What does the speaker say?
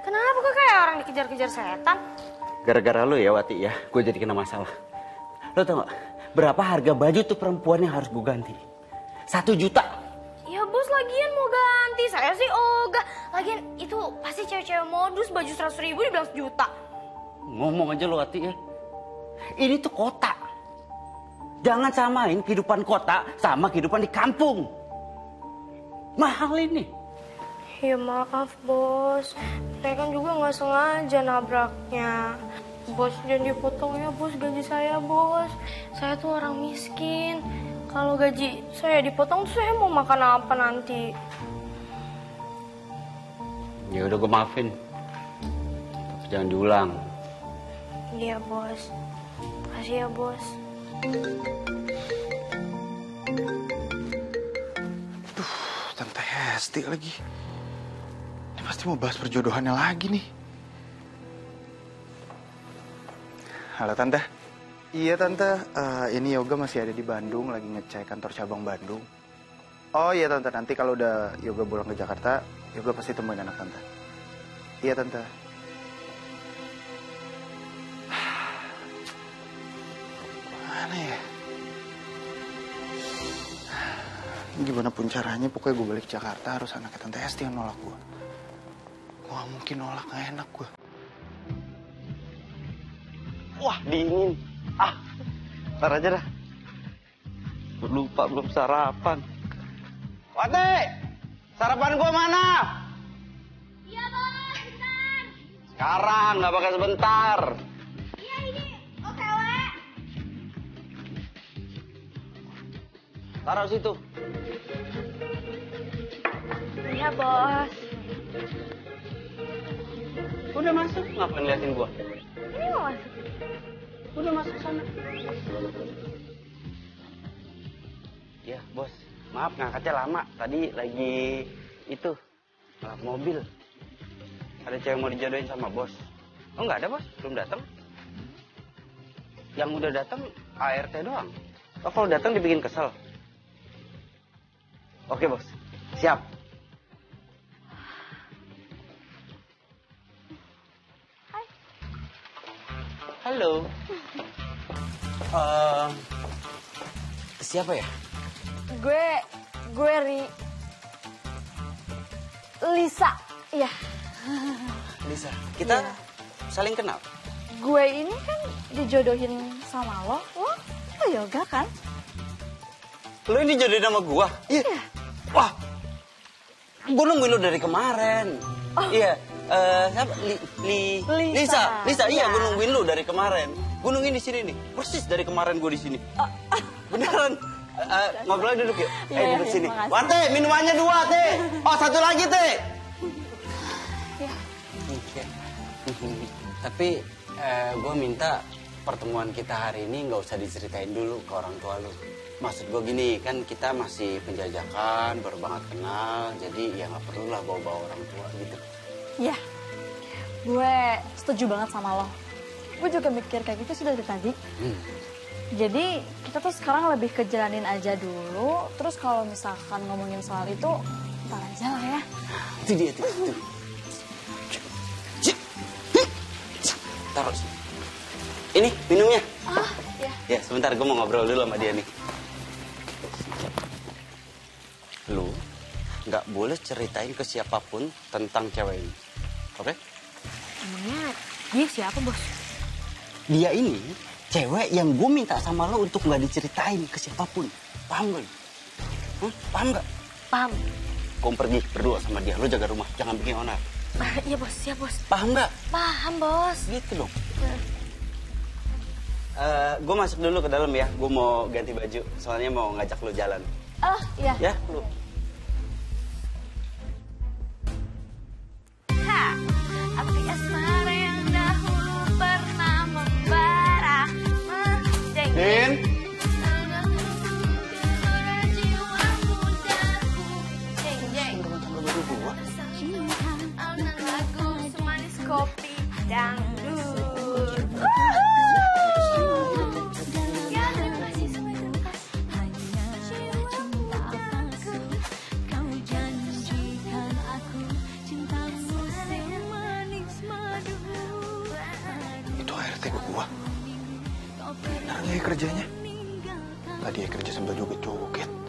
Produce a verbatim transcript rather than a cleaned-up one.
Kenapa kok kayak orang dikejar-kejar setan? Gara-gara lo ya Wati ya, gue jadi kena masalah. Lo tau gak, berapa harga baju tuh perempuan yang harus gue ganti? Satu juta. Ya bos, lagian mau ganti. Saya sih ogah. Lagian itu pasti cewek-cewek modus baju seratus ribu dibilang sejuta. Ngomong aja lo Wati ya. Ini tuh kota. Jangan samain kehidupan kota sama kehidupan di kampung. Mahal ini. Ya maaf bos, saya kan juga nggak sengaja nabraknya. Bos jangan dipotong ya bos gaji saya bos. Saya tuh orang miskin. Kalau gaji saya dipotong tuh saya mau makan apa nanti? Ya udah gue maafin. Tapi jangan diulang. Iya bos. Makasih ya bos. Duh, Tante Hesti lagi. Ini pasti mau bahas perjodohannya lagi nih. Halo Tante. Iya Tante, uh, ini Yoga masih ada di Bandung, lagi ngecek kantor cabang Bandung. Oh iya Tante, nanti kalau udah Yoga pulang ke Jakarta, Yoga pasti temuin anak Tante. Iya Tante. Mana ya? Gimana pun caranya, pokoknya gue balik Jakarta harus anaknya Tante Hesti yang nolak gue. Gue gak mungkin nolak, gak enak gue. Wah dingin. Ah, ntar aja dah. Lupa belum sarapan. Wate, sarapan gua mana? Iya bos, bentar. Sekarang, nggak pakai sebentar. Iya ini, O T W. Taruh situ. Iya bos. Udah masuk, ngapain liatin gua? Ini mau masuk. Udah masuk sana. Ya bos, maaf ngangkatnya lama. Tadi lagi itu balap mobil. Ada cewek mau dijodohin sama bos. Oh nggak ada bos, belum datang. Yang udah datang A R T doang. Oh kalau datang dibikin kesel. Oke bos, siap. Hai. Halo. Uh, siapa ya? Gue, gue Ri. Lisa, iya. Lisa. Kita Iya. saling kenal. Gue ini kan dijodohin sama lo, lo, lo Yoga kan? Lo ini jodohin sama gua? Iya. Wah, gua nungguin lo dari kemarin. Oh. Iya. Uh, siapa? Li, li, Lisa. Lisa. Lisa, iya, Iya. gua nungguin lo dari kemarin. Gua nungguin di sini nih. Persis dari kemarin gua di sini. Oh. Beneran. Uh, ngobrol duduk yuk. Iya, eh, duduk iya, sini. makasih. Wate, minumannya dua, Teh. Oh, satu lagi, Teh. Iya. Oke. Tapi eh, gue minta pertemuan kita hari ini nggak usah diceritain dulu ke orang tua lu. Maksud gue gini, kan kita masih penjajakan, baru banget kenal, jadi ya nggak perlu lah bawa-bawa orang tua gitu. Iya, gue setuju banget sama lo. Gue juga mikir kayak gitu sudah dari tadi. Hmm. Jadi kita tuh sekarang lebih ke jalanin aja dulu. Terus kalau misalkan ngomongin soal itu, ntar aja lah ya. Itu dia tuh. tuh. Taruh sini. Ini minumnya. Ah, ya. Ya sebentar, gue mau ngobrol dulu sama dia nih. Lu nggak boleh ceritain ke siapapun tentang cewek ini, oke? Emangnya dia siapa bos? Dia ini cewek yang gue minta sama lo untuk nggak diceritain ke siapapun. Paham gak? Hah? Paham gak? Paham. Kau pergi berdua sama dia, lo jaga rumah, jangan bikin onar. Ah, iya bos, siap bos. Paham gak? Paham bos. Gitu dong. Uh, gue masuk dulu ke dalam ya, gue mau ganti baju, soalnya mau ngajak lo jalan. Ah, iya. Ya, lo. Ha, api asmara yang dahulu pernah membara. Menjeng. Din. Lagu semanis kopi dangdut. Ya terima kasih semua, terima kasih. cerita ke gua. Bener nggak ya kerjanya? Tadi ya kerja sambil joget-joget.